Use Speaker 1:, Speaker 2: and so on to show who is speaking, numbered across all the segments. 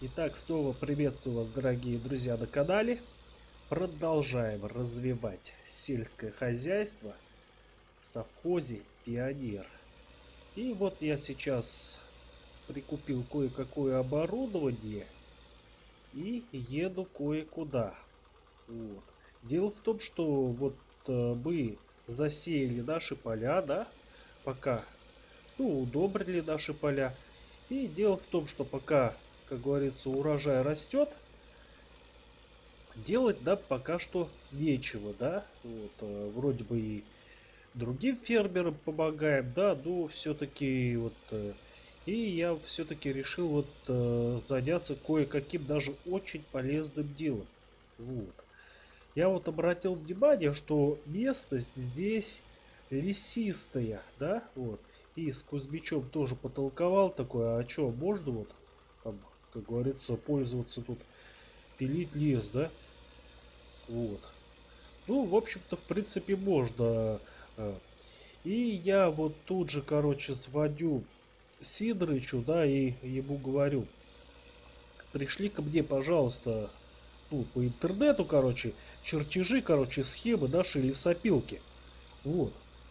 Speaker 1: Итак, снова приветствую вас, дорогие друзья, на канале. Продолжаем развивать сельское хозяйство в совхозе «Пионер». И вот я сейчас прикупил кое-какое оборудование и еду кое-куда. Вот. Дело в том, что вот мы засеяли наши поля, да, пока, удобрили наши поля. И дело в том, что пока, как говорится, урожай растет, делать, да, пока что нечего, да. Вот, вроде бы и другим фермерам помогаем, да, но все-таки вот и я все-таки решил вот заняться кое-каким даже очень полезным делом. Вот. Я вот обратил внимание, что местность здесь лесистая, да, вот. И с Кузьмичом тоже потолковал такое, а что, можно вот, там, как говорится, пользоваться тут, пилить лес, да, вот. Ну, в общем-то, в принципе, можно. э. И я вот тут же, короче, звоню Сидорычу, да, и ему говорю, пришли ко мне, пожалуйста, по интернету, короче, чертежи, короче, схемы нашей лесопилки. Вот.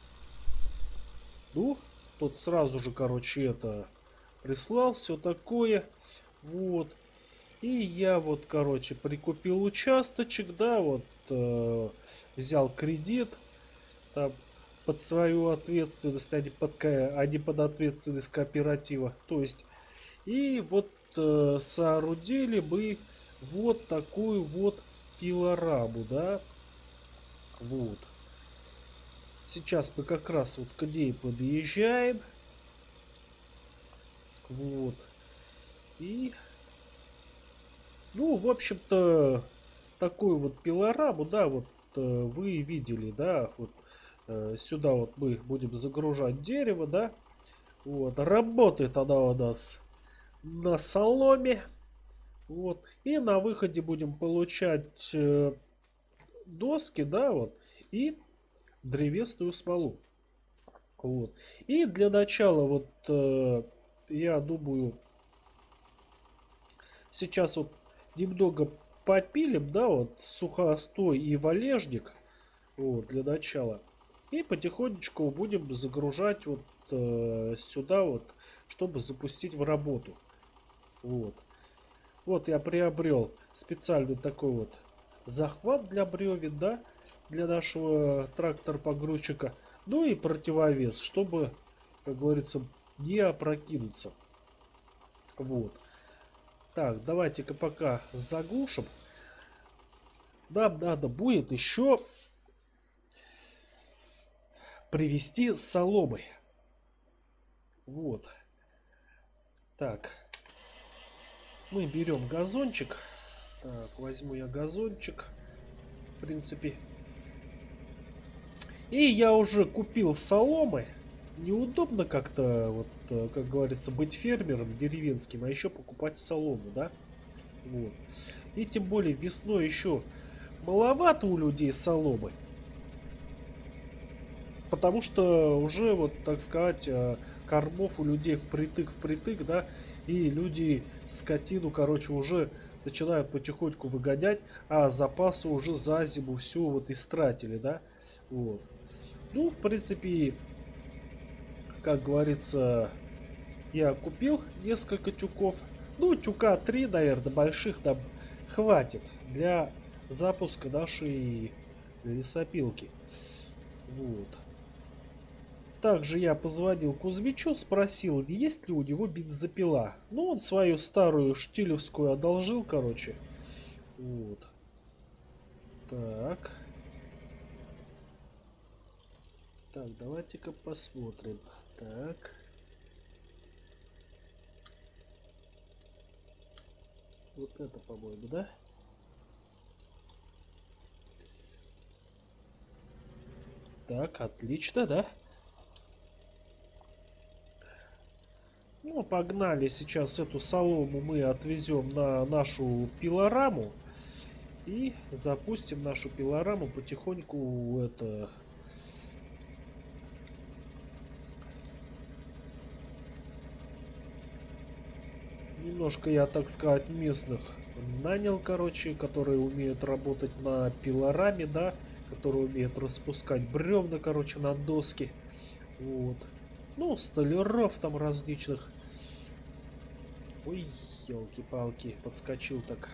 Speaker 1: Ну, тот сразу же, короче, это прислал, все такое. Вот. И я вот, короче, прикупил участочек, да, вот, взял кредит, там, под свою ответственность, а не под ответственность кооператива. То есть, и вот соорудили мы вот такую вот пилораму, да, вот. Сейчас мы как раз вот к ней подъезжаем, вот. И, ну, в общем-то, такую вот пилораму, да, вот вы видели, да, вот сюда вот мы будем загружать дерево, да, вот, работает она у нас на соломе, вот, и на выходе будем получать доски, да, вот, и древесную смолу, вот. И для начала вот я думаю, сейчас вот немного попилим, да, вот сухостой и валежник, вот, для начала. И потихонечку будем загружать вот сюда вот, чтобы запустить в работу. Вот. Вот я приобрел специальный такой вот захват для бревен, да, для нашего трактор-погрузчика. Ну и противовес, чтобы, как говорится, не опрокинуться. Вот. Так, давайте-ка пока заглушим. Нам надо будет еще привезти соломы. Вот. Так, мы берем газончик. Так, возьму я газончик. В принципе. И я уже купил соломы. Неудобно как-то, вот, как говорится, быть фермером деревенским, а еще покупать солому, да? Вот. И тем более весной еще маловато у людей соломы. Потому что уже, вот, так сказать, кормов у людей впритык, да, и люди скотину, короче, уже начинают потихоньку выгонять, а запасы уже за зиму все вот истратили, да, вот. Ну, в принципе, как говорится, я купил несколько тюков, ну, тюка 3, наверное, больших там хватит для запуска нашей лесопилки, вот. Также я позвонил Кузьмичу, спросил, есть ли у него бензопила. Ну, он свою старую штилевскую одолжил, короче. Вот. Так. Так, давайте-ка посмотрим. Так. Вот это, по-моему, да? Так, отлично, да? Ну, погнали, сейчас эту солому мы отвезем на нашу пилораму. И запустим нашу пилораму потихоньку это... Немножко я, так сказать, местных нанял, короче, которые умеют работать на пилораме, да, которые умеют распускать бревна, короче, на доски. Вот. Ну, столяров там различных. Ой, елки-палки, подскочил так.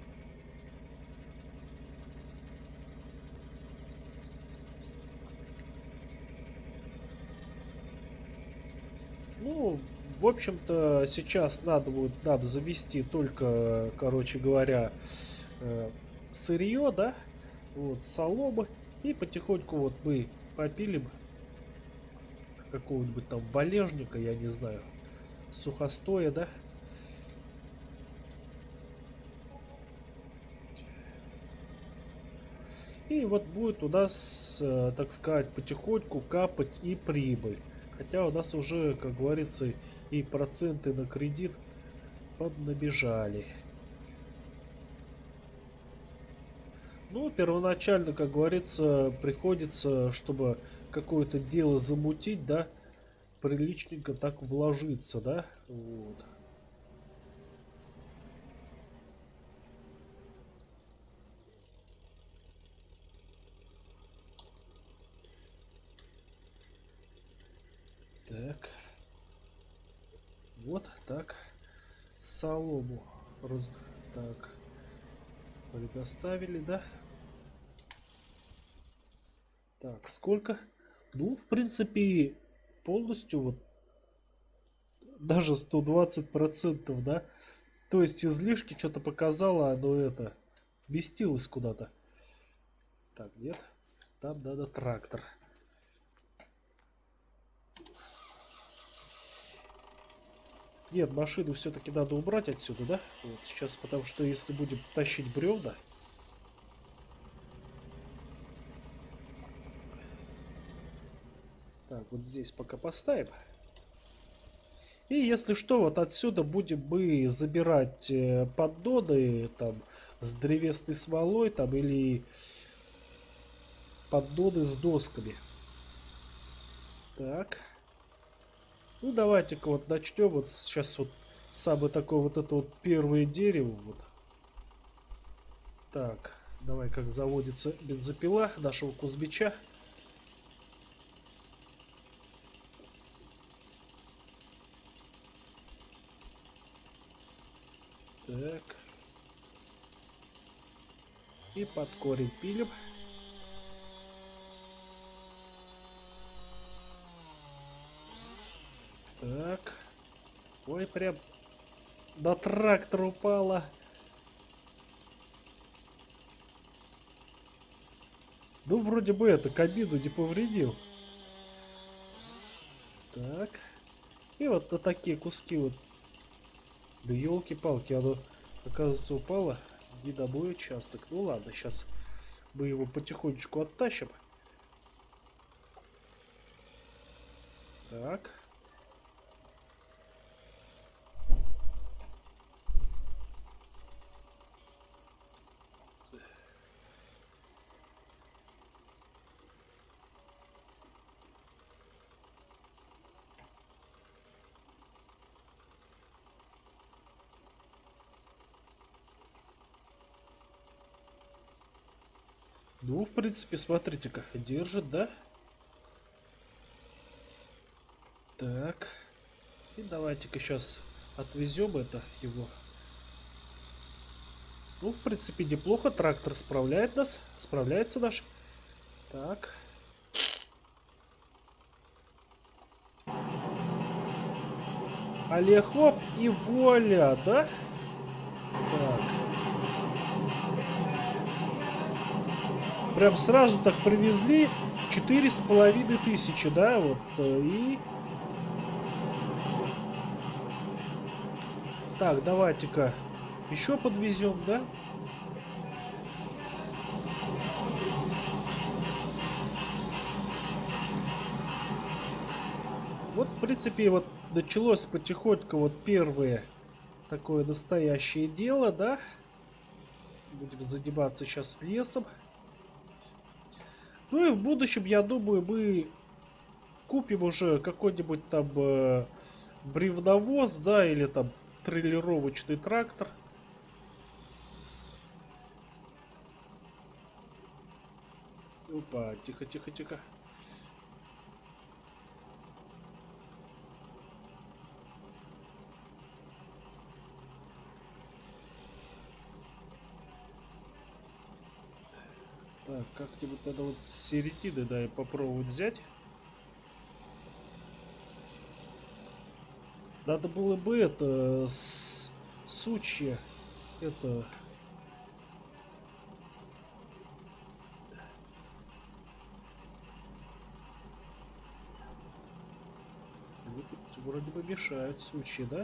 Speaker 1: Ну, в общем-то, сейчас надо будет нам завести только, короче говоря, э, сырье, да, вот, соломы, и потихоньку вот мы попилим какого-нибудь там валежника, я не знаю, сухостоя, да. И вот будет у нас, так сказать, потихоньку капать и прибыль. Хотя у нас уже, как говорится, и проценты на кредит поднабежали. Ну, первоначально, как говорится, приходится, чтобы какое-то дело замутить, да, приличненько так вложиться, да, вот. Так, вот так, солому так, предоставили, да. Так, сколько? Ну, в принципе, полностью вот даже 120%, да. То есть излишки что-то показало, но это вместилось куда-то. Так, нет. Там надо трактор. Нет, машину все-таки надо убрать отсюда, да? Вот сейчас, потому что если будем тащить бревна... Так, вот здесь пока поставим. И если что, вот отсюда будем мы забирать поддоны там с древесной смолой там или поддоны с досками. Так. Ну давайте-ка вот начнем. Вот сейчас вот самое такое вот это вот первое дерево. Вот. Так, давай как заводится бензопила нашего Кузьмича. Так. И под корень пилим. Так. Ой, прям на трактор упала. Ну, вроде бы это кабину не повредил. Так. И вот на такие куски вот. Да елки-палки, оно, оказывается, упало не на мой участок. Ну ладно, сейчас мы его потихонечку оттащим. Так. Ну, в принципе, смотрите, как держит, да? Так. И давайте-ка сейчас отвезем это его. Ну, в принципе, неплохо. Трактор справляется наш. Так. Олехоп и воля, да? Так. Прям сразу так привезли 4500, да, вот, и... Так, давайте-ка еще подвезем, да? Вот, в принципе, вот началось потихоньку вот первое такое настоящее дело, да? Будем заниматься сейчас лесом. Ну и в будущем, я думаю, мы купим уже какой-нибудь там бревновоз, да, или там трейлировочный трактор. Опа, тихо, тихо, тихо. Так, как-нибудь надо вот с середины, да, и попробовать взять. Надо было бы это, сучья, это... Они тут вроде бы мешают сучья, да?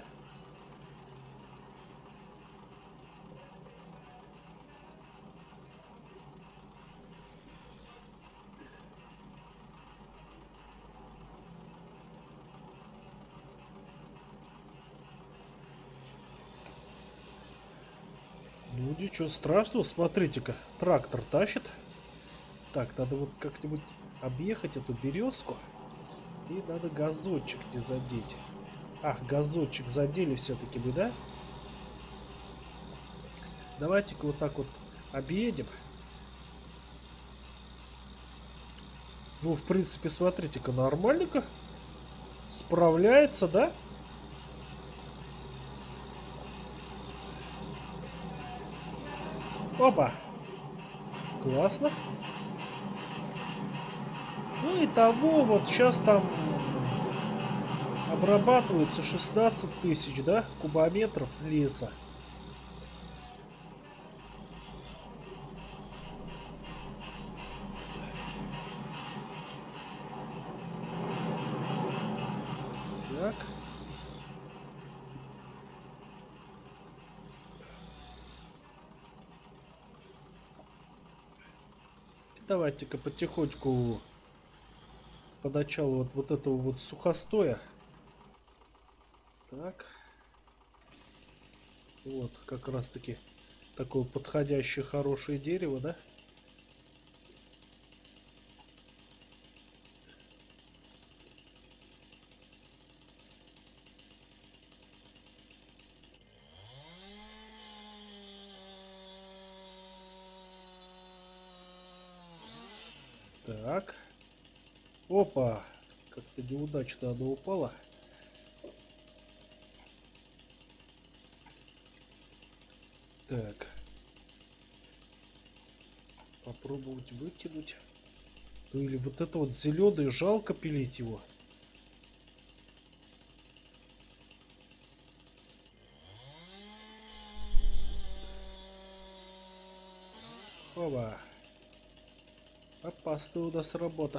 Speaker 1: Ну ничего страшного, смотрите-ка, трактор тащит. Так, надо вот как-нибудь объехать эту березку. И надо газончик не задеть. Ах, газончик задели все-таки мы, да? Давайте-ка вот так вот объедем. Ну, в принципе, смотрите-ка, нормально-ка. Справляется, да? Опа! Классно. Ну и того, вот сейчас там обрабатывается 16 тысяч, да, кубометров леса. Так. Давайте-ка потихоньку по началу вот этого вот сухостоя. Так. Вот, как раз таки такое подходящее хорошее дерево, да? Так. Опа! Как-то неудачно оно упало. Так. Попробовать вытянуть. Ну или вот это вот зеленый, жалко пилить его. Опа. Опасная у нас работа.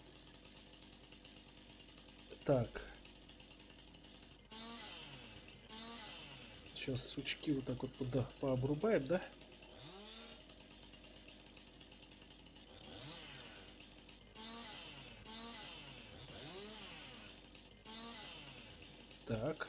Speaker 1: Так. Сейчас сучки вот так вот туда пообрубаем, да? Так.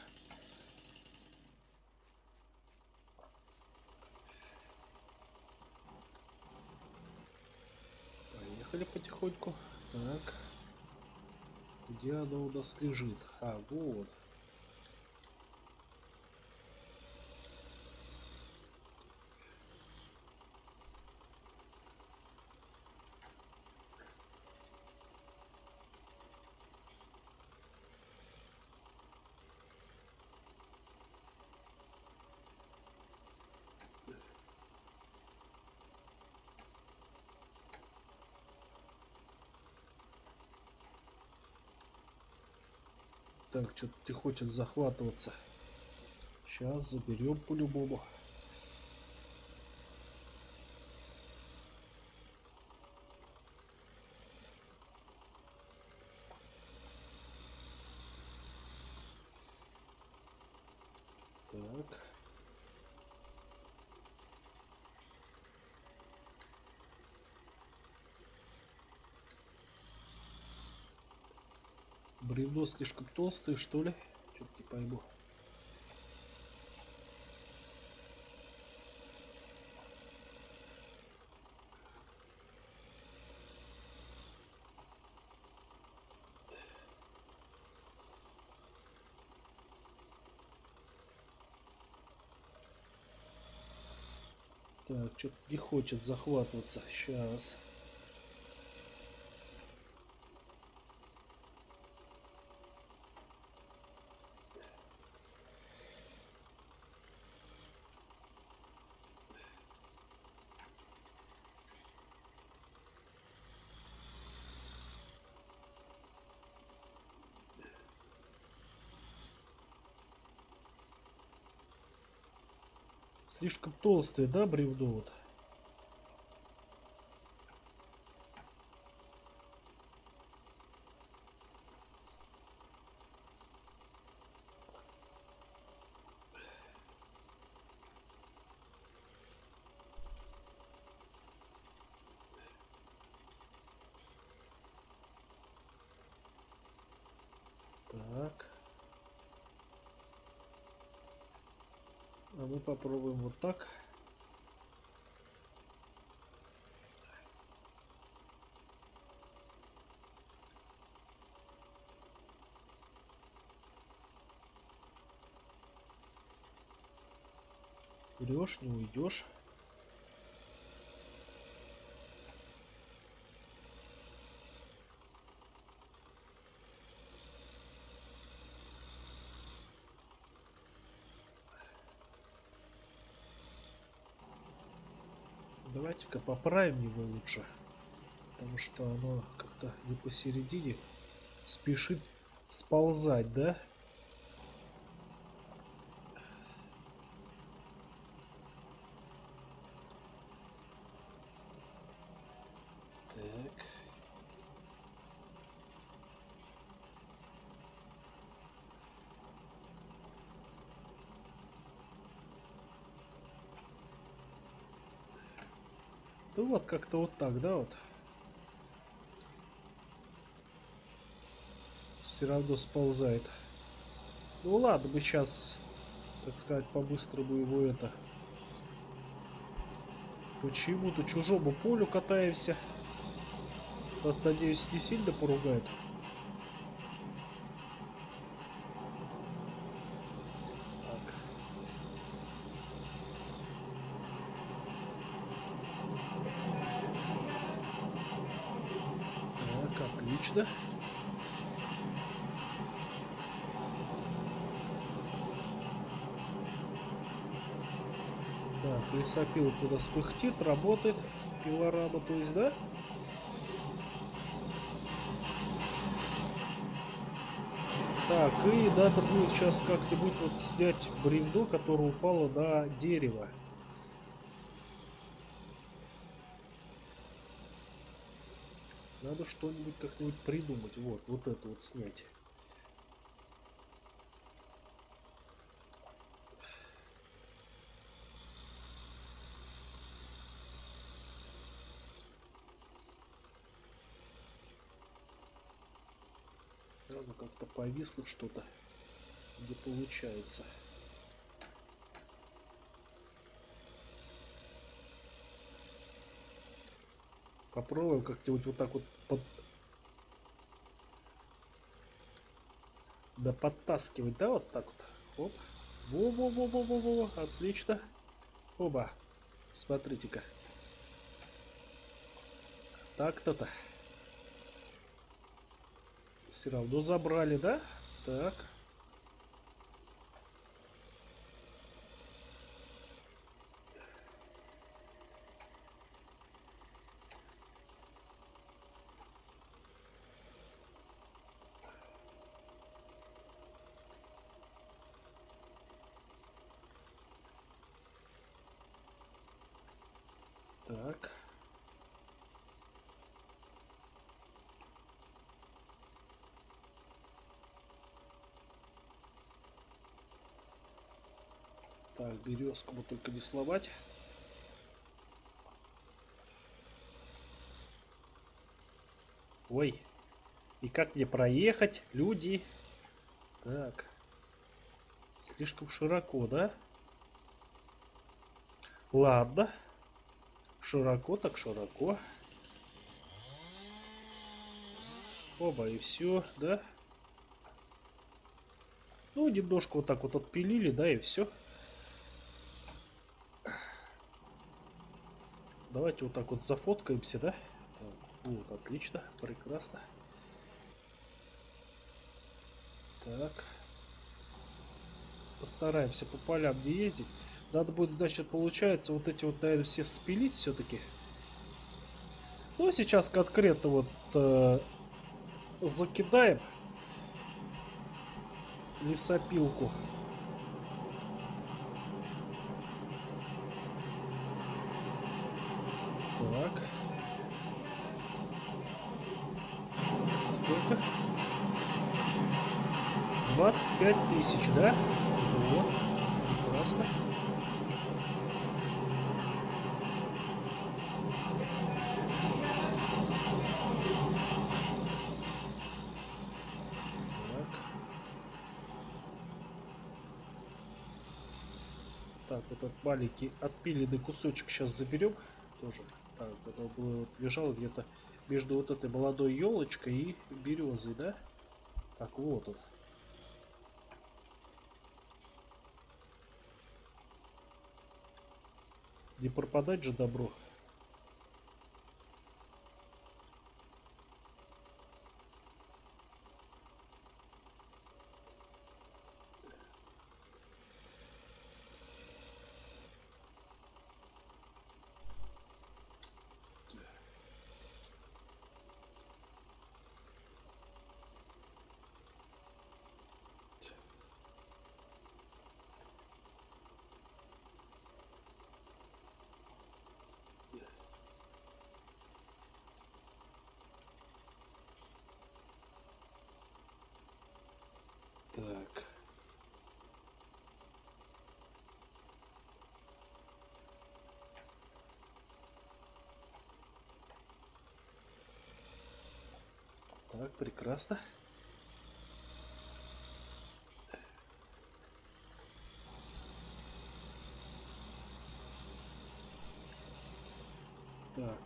Speaker 1: Поехали потихоньку. Так. Где оно у нас лежит? А, вот. Так, что-то не хочет захватываться. Сейчас заберем по-любому. Так. Бревно слишком толстое, что ли? Что-то не пойму. Так, что-то не хочет захватываться. Сейчас. Слишком толстое, да, бревно вот? Так. А мы попробуем вот так. Врешь, не уйдешь. Давайте-ка поправим его лучше. Потому что оно как-то не посередине спешит сползать, да? Так. Ну вот как-то вот так, да, вот. Все равно сползает. Ну ладно, мы сейчас, так сказать, по-быстрому его это... Почему-то чужому полю катаемся. Нас, надеюсь, не сильно поругают. Так. Так, отлично. Так, лесопилка у нас пыхтит, работает. Пилорама, то есть, да? Так, и надо будет сейчас как-нибудь вот снять бревно, которое упало на дерево. Надо что-нибудь как-нибудь придумать. Вот это вот снять. Оно как-то повисло что-то. Не получается. Попробуем как-нибудь вот так вот да подтаскивать, да, вот так вот. Оп. Во-во-во-во-во-во. Отлично. Оба. Смотрите-ка. Так-то-то. Все равно забрали, да? Так. Так. Так, березку бы только не сломать. Ой. И как мне проехать, люди? Так. Слишком широко, да? Ладно. Широко так широко. Оба, и все, да? Ну, немножко вот так вот отпилили, да, и все. Давайте вот так вот зафоткаемся, да? Так, вот, отлично, прекрасно. Так. Постараемся по полям не ездить. Надо будет, значит, получается, вот эти вот, наверное, все спилить все-таки. Ну, сейчас конкретно вот закидаем лесопилку. Так. Сколько? 25 тысяч, да? Вот. Прекрасно. Так, этот маленький отпиленный кусочек сейчас заберем. Тоже. Так, это вот лежал где-то между вот этой молодой елочкой и березой, да? Так, вот он. Не пропадать же добро. Так. Так, прекрасно. Так.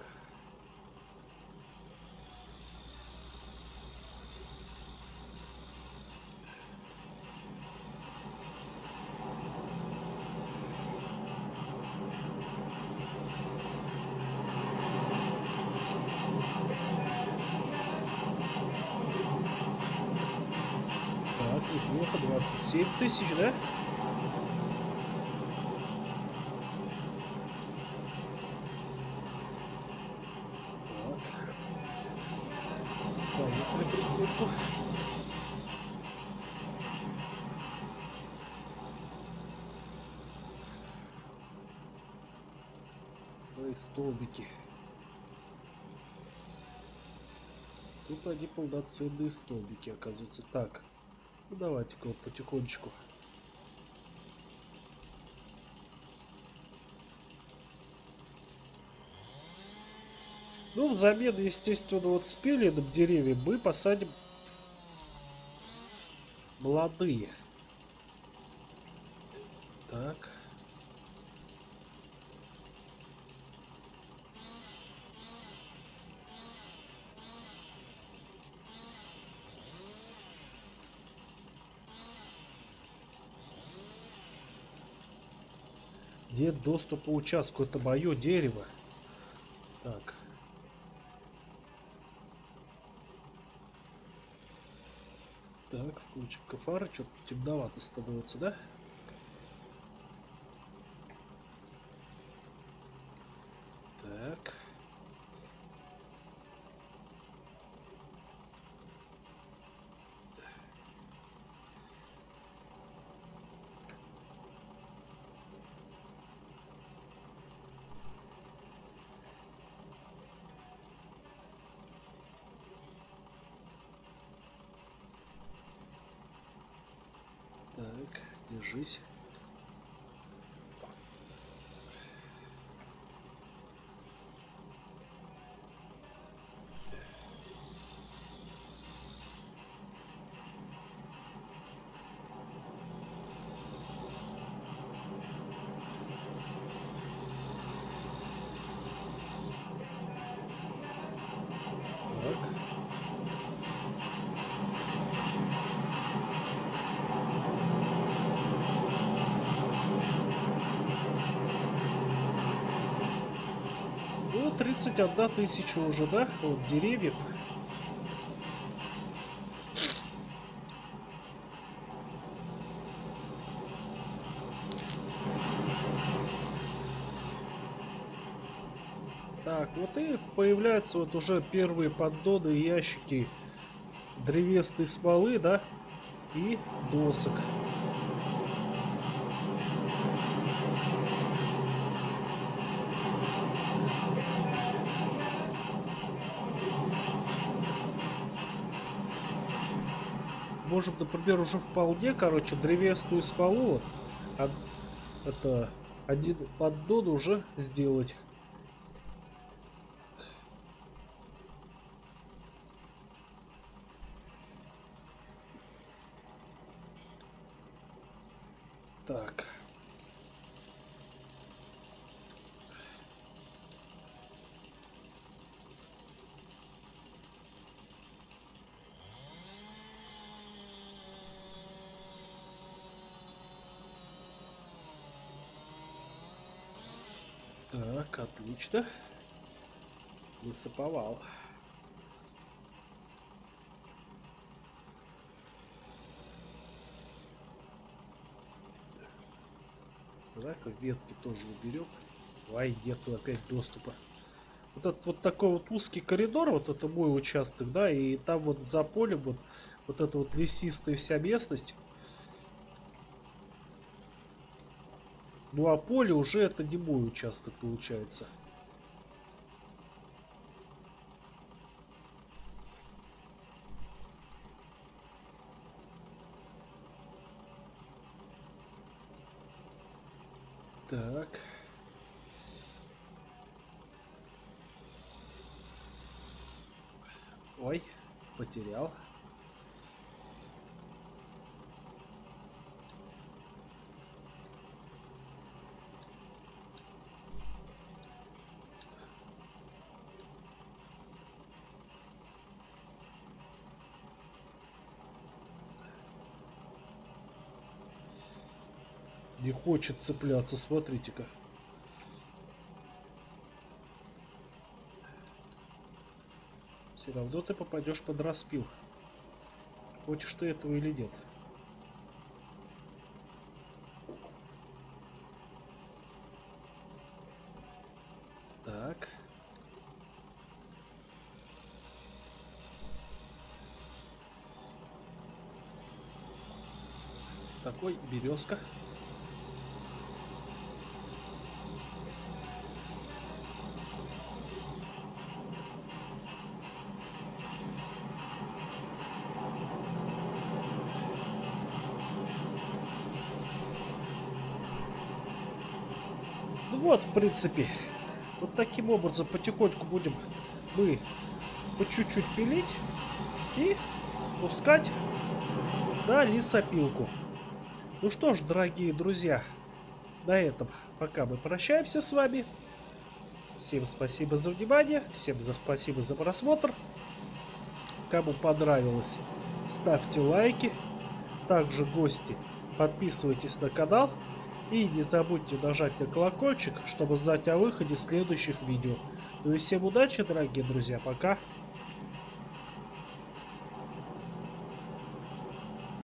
Speaker 1: Так, неплохо, 27 тысяч, да? Так. Поехали потихоньку. Ой, столбики. Тут они полноценные столбики, оказывается. Так, ну давайте-ка вот потихонечку. Ну, взамен, естественно, вот спиленным деревьям мы посадим молодые. Так. Нет доступа по участку. Это мое дерево. Так. Так, включим-ка фары. Что-то темновато становится, да? Так. Так, держись. 31 тысяча уже, да? Вот деревьев. Так, вот и появляются вот уже первые поддоны и ящики древесной смолы, да, и досок. Можем, например, уже вполне, короче, древесную смолу, это один поддон уже сделать. Так. Так, отлично. Высыпал. Так, ветки тоже уберем. Ай, нету опять доступа. Вот этот вот такой вот узкий коридор, вот это мой участок, да, и там вот за полем вот эта вот лесистая вся местность. Ну а поле уже это не мой участок получается. Так. Ой, потерял. Не хочет цепляться, смотрите-ка. Все равно ты попадешь под распил. Хочешь ты этого или нет. Так. Такой березка. Ну вот, в принципе, вот таким образом потихоньку будем мы по чуть-чуть пилить и пускать на лесопилку. Ну что ж, дорогие друзья, на этом пока мы прощаемся с вами. Всем спасибо за внимание, всем спасибо за просмотр. Кому понравилось, ставьте лайки. Также, гости, подписывайтесь на канал. И не забудьте нажать на колокольчик, чтобы знать о выходе следующих видео. Ну и всем удачи, дорогие друзья, пока!